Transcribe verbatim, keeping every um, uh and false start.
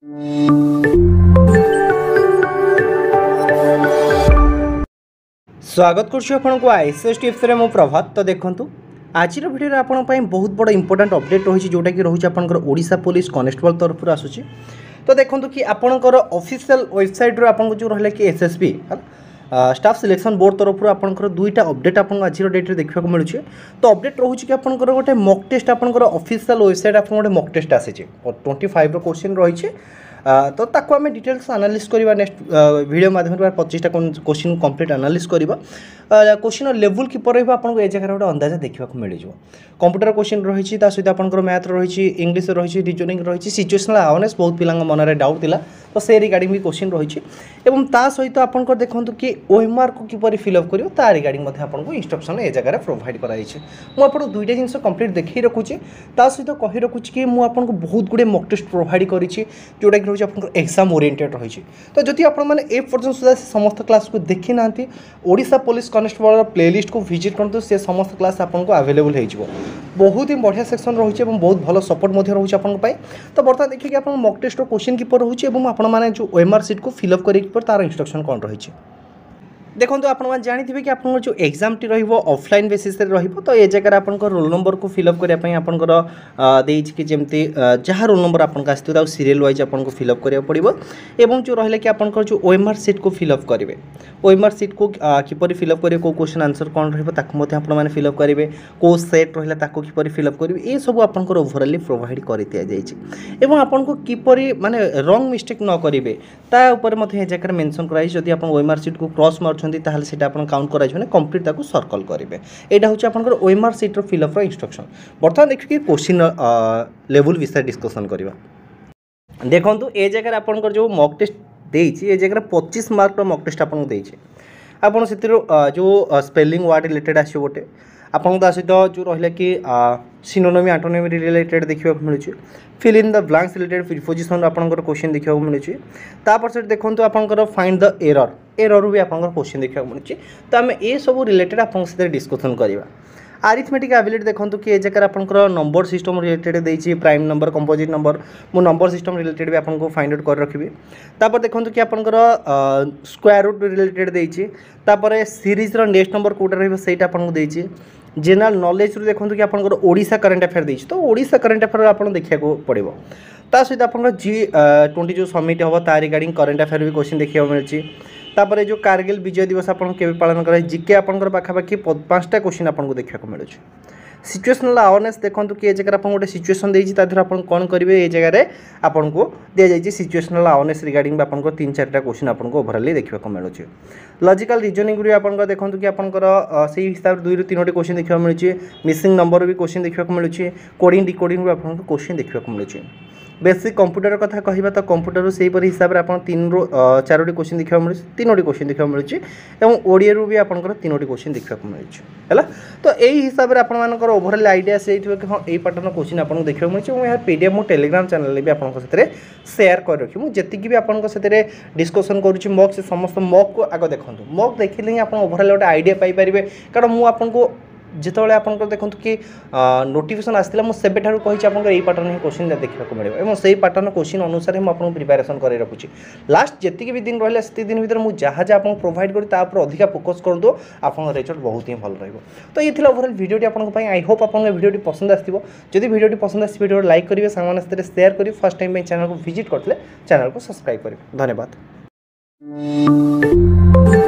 स्वागत करूँ ISS tips रे मो प्रभात। तो देखूँ आज भिडियो आपण बहुत बड़ इंपोर्टेंट अपडेट रही जोटा कि रोचे आपंकर ओडिशा पुलिस कनेस्टेबल तरफ आसूँ। तो देखूँ कि आपंकर ऑफिशियल वेबसाइट रो आपन जो रहा कि एसएसबी स्टाफ सिलेक्शन बोर्ड तरफ आपंकर दुईटा अपडेट आपको आज डेट में देखा मिलूँ। तो अपडेट रोचे कि आपंकर गोटे मॉक टेस्ट आपंकर ऑफिशियल वेबसाइट आप गोटे मॉक टेस्ट आसी ट्वेंटी फाइव रो क्वेश्चन रही है। तो ताको आम डिटेल्स एनालिसिस करवा नेक्स्ट वीडियो माध्यम पच्चीसटा क्वेश्चन कंप्लीट एनालिसिस करवा। क्वेश्चन लेवल किपर आपको ए जगह गोटे अंदाजा देखा मिल जाए। कंप्यूटर क्वेश्चन रही सहित आपंकर मैथ रही इंग्लिश रही रिजनिंग रही सिचुएशनल अवेयरनेस बहुत पिला मन में डाउट थिला तो से रिगार्डिंग भी क्वेश्चन रही एवं ता सहित आपंकर देखो कि ओएमआर को किपर फिलअप कर ता रिगार्डिंग आपको इंस्ट्रक्शन ए जगह प्रोवाइड कराई। मुझे दुईटा जिन कंप्लीट देखी रखुच्छे ता सहित कही रखुच्छी कि मुझे बहुत गुड़े मॉक टेस्ट प्रोवाइड करी जोटा कि रोज आप एग्जाम ओरिएंटेड रही। तो जदि आपन सुधा समस्त क्लास को देखी ना ओडिशा पुलिस कनेस्टेबल प्लेलिस्ट को विजिट करते से समस्त क्लास आपको अवेलेबल हो बहुत ही बढ़िया सेक्शन रही है बहुत भल सपोर्ट रोचे आपंपाई। तो बर्तमान देखिए आप मॉक टेस्ट क्वेश्चन किपर रोचे आपने जो ओएमआर सीट को फिलअप कर तार इंस्ट्रक्शन कौन रही। देखो तो आपने जानी कि आप जो एग्जाम टी ऑफलाइन बेसिस रही तो ये जगह आप रोल नंबर को फिलअप करने आपंकर कि जमती जहाँ रोल नंबर आपको आसो सीरियल वाइज आपको फिलअप करा पड़ो एवं जो रहा कि आपंकर जो ओएमआर सीट को फिलअप करेंगे ओएमआर सीट को किपर फिलअप करेंगे कौ क्वेश्चन आंसर कौन रही फिलअप करेंगे कौ सेट रहा किपर फिलअप करेंगे ये सब आपंकर ओवरअली प्रोवाइड कर दि जाए आपको किपर माने रंग मिस्टेक न करेंगे तापर जगह मेंशन कराई जदि आप ओएमआर सीट को क्रॉस मार्च ताहले सेटा आपन काउंट कराइछ ने कंप्लीट ताको सर्कल करेंगे। एटा होची आपनकर ओएमआर सीट रो फिलअप रो इंस्ट्रक्शन। बर्तमान देखि क्वेश्चन लेवल विषय डिस्कशन करबा। देखंतु ए जगह आपनकर जो मॉक टेस्ट देइछि ए जगह पच्चीस मार्क रो मॉक टेस्ट आपन देइछि आपन सेतिर जो स्पेलिंग वर्ड रिलेटेड आछो गोटे आपन ता सहित जो रहिला कि सिनोनिम एंटोनिम रिलेटेड देखा मिलूँ fill in the blanks related preposition आपंकर क्वेश्चन देखा मिलूँ। तापर से देखो आपंकर फाइंड द एरर एरर भी आपंकर क्वेश्चन देखा मिलूँ। तो आम ये सब रिलेटेड आप डिस्कसन करवा। आरिथमेटिक एबिलिटी देखो कि ए जगह आपंकर नंबर सिस्टम रिलेटेड देती प्राइम नंबर कंपोजिट नंबर मु नंबर सिस्टम रिलेटेड भी आपको फाइंड आउट कर रखी। तापर देखो कि आपंकर स्क्वायर रूट रिलेटेड देती सीरीज नेक्स्ट नंबर कौटा रही आपको देती जनरल नॉलेज देखो कि आपंकर ओडिशा करंट अफेयर देती तो ओडिशा करंट अफेयर आप देखा पड़ो ता सहित आप जी ट्वेंटी जो समिट हम तार रिगार्डिंग करंट अफेयर भी क्वेश्चन देखा मिली। तापर जो कारगिल विजय दिवस आपन के पालन कर जिके आपंकर पाखापाखि पाँचटा क्वेश्चन आपको देखा मिलूँ। सिचुएशनल अवेयरनेस देखो कि जगह आप गोटे सिचुएशन देती तार आप कौन करेंगे ये जगह आपको दी जाए सिचुएशनल अवेयरनेस रिगार्डिंग आपको तीन चार्टा क्वेश्चन आपको ओवरअली देखा मिलूँ। लॉजिकल रीजनिंग भी आप देखो कि आपंकर से हिसाब से दुई रु तीनो क्वेश्चन देखा मिलूँ। मिसिंग नंबर भी क्वेश्चन देखा मिलूँ। कोडिंग डिकोडिंग भी आपको क्वेश्चन देखा मिलूँ। बेसिक कंप्यूटर कथा कहबा तो कंप्यूटर से हिसाब से आप तीन रु चारोटी क्वेश्चन देखा मिलूँ तीनो क्वेश्चन देखा मिलूँ और ओडिया भी आपंकर तीनो क्वेश्चन देखा मिलूँ है। तो यही हिसाब से आपर ओवरअल आइडिया से कि हाँ यही पैटर्न क्वेश्चन आपको देखा मिलूँ। यार पीडीएफ मो टेलीग्राम चैनल भी आपको सेयार कर रखी मुझे जी भी आपको डिस्कसन करुँच मॉक से समस्त मॉक को आगे देखो मॉक देखिले ही आप ओवरअल गोटे आइडिया पाइपर कारण मुझे आपको जिते आप देखो कि नोटिफिकेशन आसाला मुझे कही आप पैटर्न ही क्वेश्चन देखा मिले और से पैटर्न क्वेश्चन अनुसार मुझे प्रिपेरेसन कर रखुच्छी। लास्ट जी भी दिन रहा से दिन भर मुझे जहाँ जहाँ आपको प्रोवाइड करी अधिक फोकस कर दो आप रिजल्ट बहुत ही भल रहा। तो ये ओवरअल वीडियो आपको आई होप आप वीडियो पसंद आसो जदि वीडियो पसंद आस वीडियो लाइक करेंगे सामान शेयर करेंगे फर्स्ट टाइम चैनल को विजिट करते चैनल को सब्सक्राइब करेंगे। धन्यवाद।